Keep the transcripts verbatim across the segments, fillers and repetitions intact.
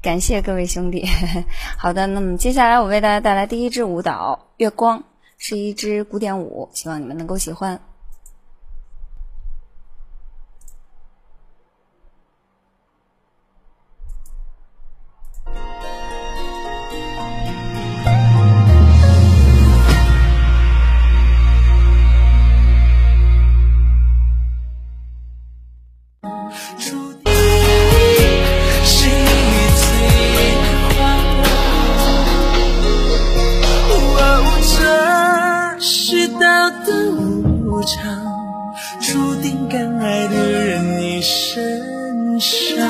感谢各位兄弟。好的，那么接下来我为大家带来第一支舞蹈《月光》，是一支古典舞，希望你们能够喜欢。 注定敢爱的人你身上，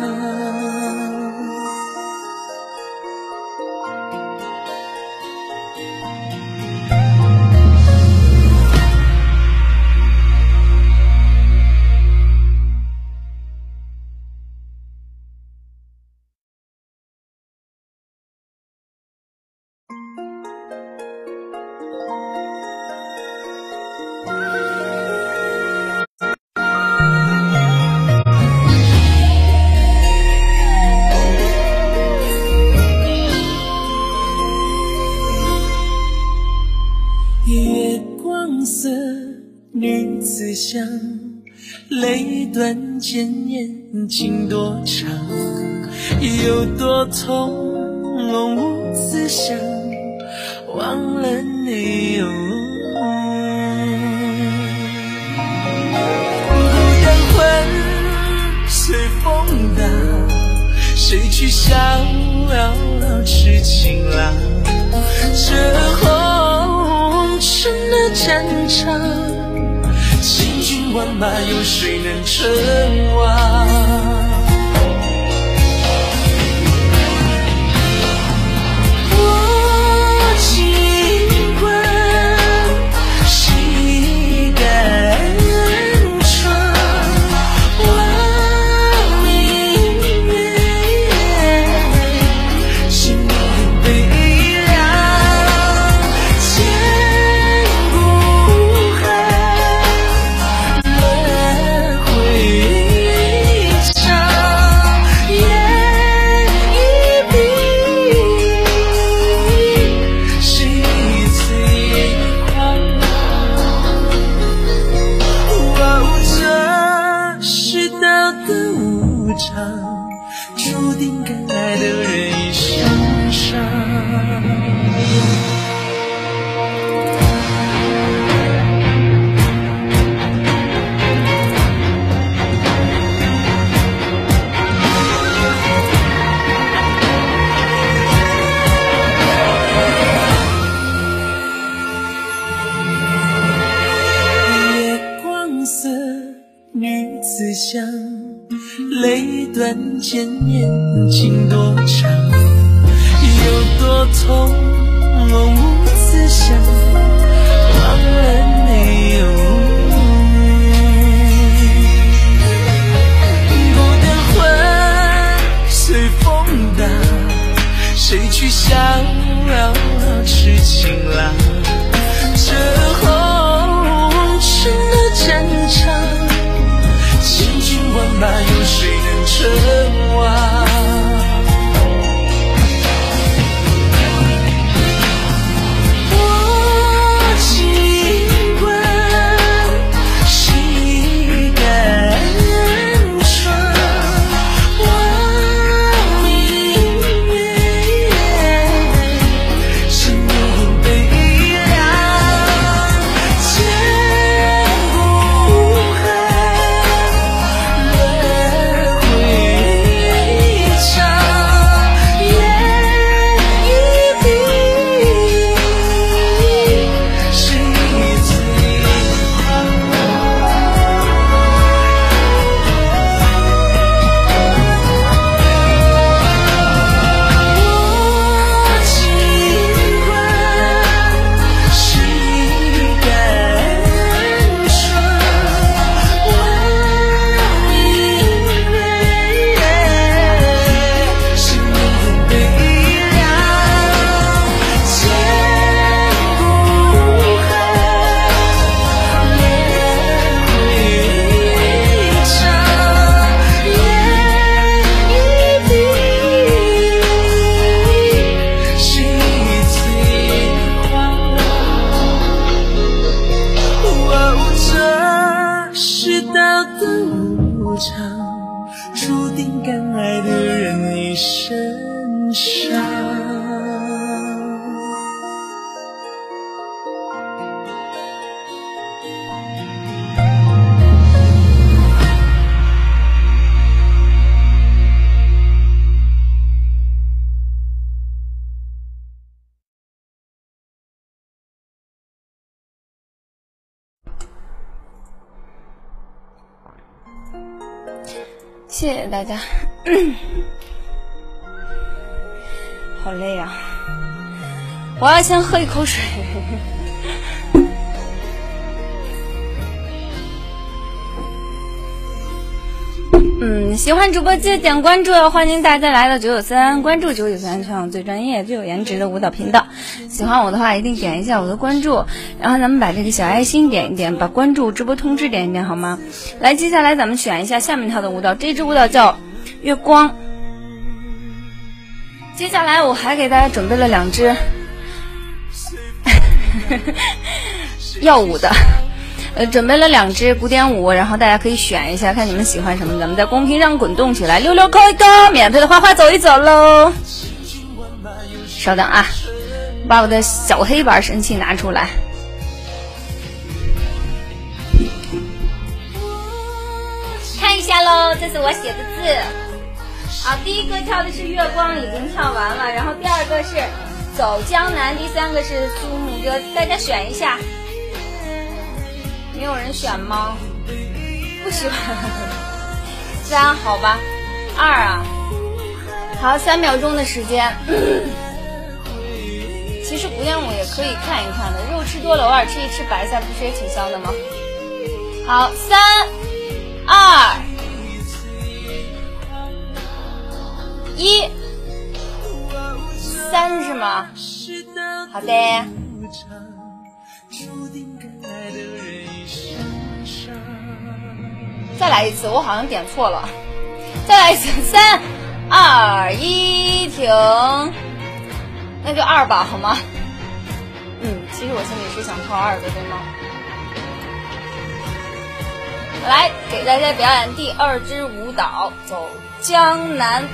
月光色女子香，泪断剑眼情多长，有多痛无思想，忘了内容。孤单魂随风荡，谁去逍遥痴情郎？这红尘的战场，千军万马有谁能称王？注定敢爱的人已身上。月光色女子香，泪断剑眼情多长，有多痛无思想，忘了内容。孤单魂随风荡，谁去逍遥痴情郎？这红尘的战场，千军万马有谁能称王？我尽管你身上。 谢谢大家。好累啊，我要先喝一口水。嗯，喜欢主播记得点关注哦，欢迎大家来到九九三，关注九九三，全网最专业、最有颜值的舞蹈频道。喜欢我的话，一定点一下我的关注，然后咱们把这个小爱心点一点，把关注、直播通知点一点，好吗？来，接下来咱们选一下下面跳的舞蹈，这支舞蹈叫月光。接下来我还给大家准备了两支耀舞的。呃，准备了两支古典舞，然后大家可以选一下，看你们喜欢什么，咱们在公屏上滚动起来，溜溜扣一个，免费的花花走一走喽。稍等啊，把我的小黑板神器拿出来。看一下喽，这是我写的字。好，第一个跳的是月光，已经跳完了，然后第二个是走江南，第三个是苏幕歌，大家选一下。没有人选吗？不喜欢。三，好吧。二啊，好，三秒钟的时间。其实古典舞也可以看一看的，肉吃多了偶尔吃一吃白菜，不是也挺香的吗？好，三二一，三是吗？好的。再来一次，我好像点错了。再来一次，三二一，停。那就二吧，好吗？嗯，其实我心里是想跳二的，对吗？来，给大家表演第二支舞蹈，走江南。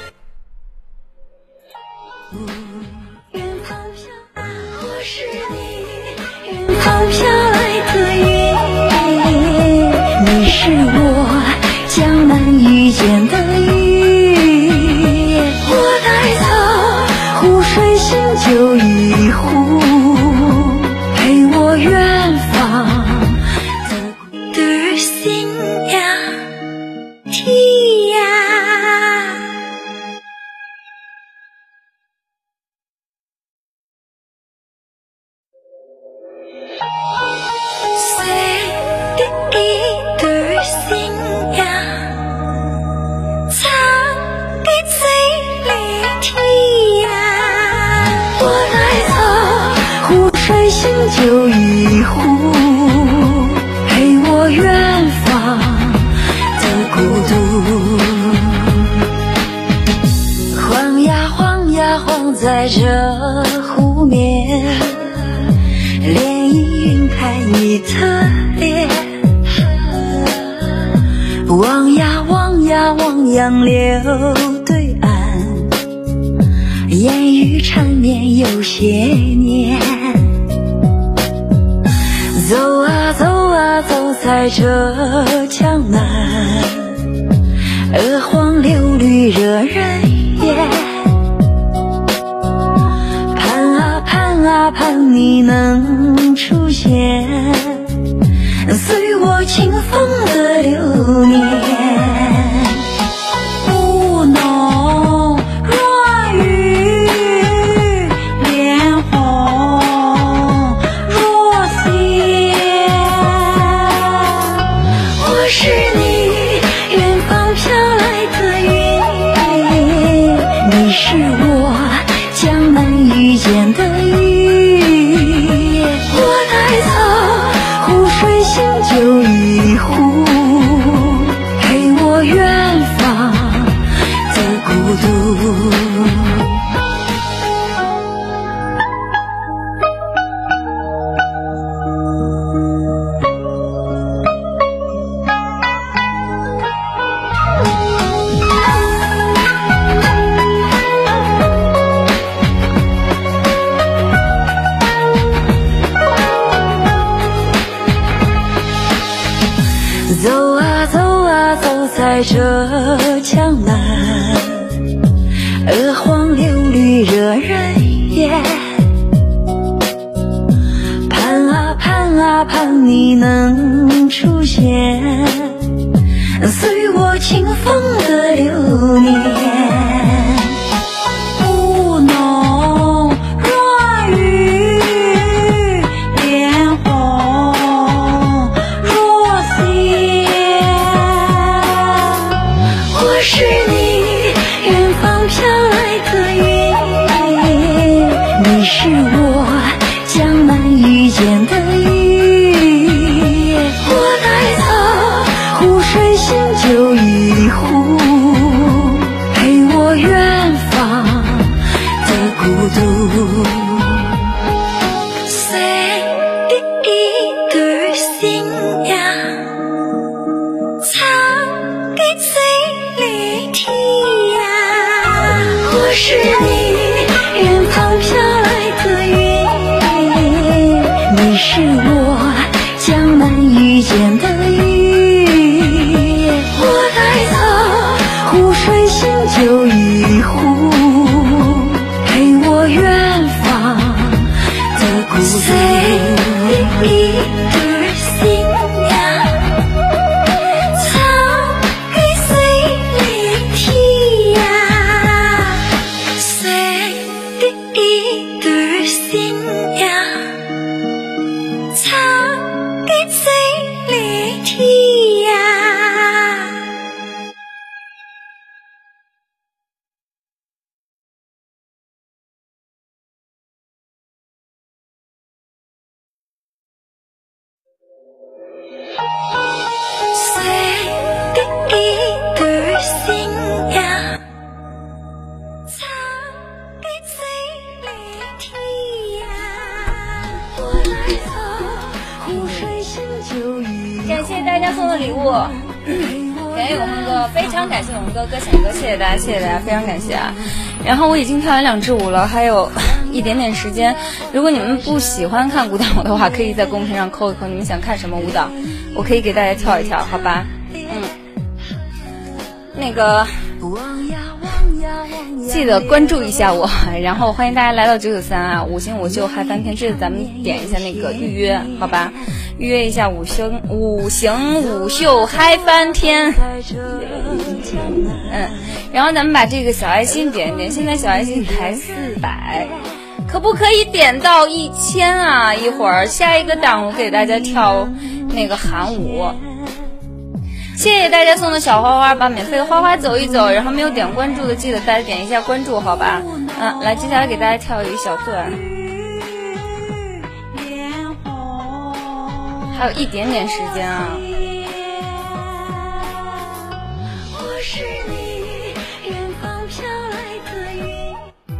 远方飘，我是你，远方飘来的云，你是我江南遇见的雨，我带走湖水新酒一壶，陪我远方的心呀天呀。就一壶，陪我远方的孤独。晃呀晃呀晃在这湖面，涟漪晕开你的脸。望呀望呀望杨柳对岸，烟雨缠绵有些年。走啊走啊走在这江南，鹅黄柳绿惹人厌。盼啊盼啊盼你能出现，随我清风的流年。雾浓若雨，脸红若血。我是你远方飘来的云，你是我江南遇见的雨，我带走湖水新酒一壶，陪我远方的孤独。 在这江南，鹅黄柳绿惹人厌。盼啊盼啊盼你能出现，随我清风的流年。雾浓若雨，脸红若线。我是你远方飘来的云，你是我江南遇见的雨。我带走湖水新酒一壶，陪我远方的孤独。随一对信仰，藏给最里天涯。我是你远方飘来的云，你是我江南遇见的雨。我带走湖水新酒一壶，陪我远方的孤独。随一对信仰，藏给最里天涯。随一对信仰，藏给最里天涯。随一对信仰，藏给最里天涯。我带走湖水新酒一壶。 感谢大家送的礼物，感谢永恒哥，非常感谢永恒哥歌响哥，谢谢大家，谢谢大家，非常感谢啊！然后我已经跳完两支舞了，还有一点点时间。如果你们不喜欢看舞蹈的话，可以在公屏上扣一扣你们想看什么舞蹈，我可以给大家跳一跳，好吧？嗯，那个记得关注一下我，然后欢迎大家来到九九三啊，五星五秀嗨翻天，这次咱们点一下那个预约，好吧？预约一下五星五行五秀嗨翻天。嗯，然后咱们把这个小爱心点一点，现在小爱心才四百，可不可以点到一千啊？一会儿下一个档我给大家跳那个韩舞。谢谢大家送的小花花，把免费的花花走一走，然后没有点关注的记得大家点一下关注，好吧？嗯，来，接下来给大家跳一小段，还有一点点时间啊。 我是你远方飘来的云。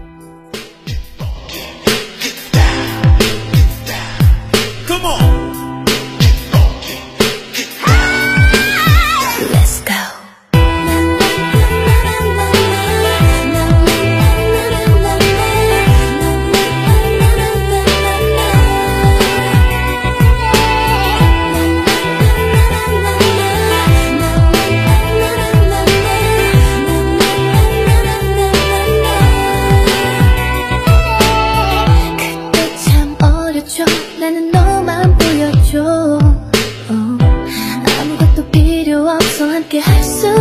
Come on. Let's go. 그때 참 어렸죠. 나는 너만 보여줘. 아무것도 필요 없어 함께 할 수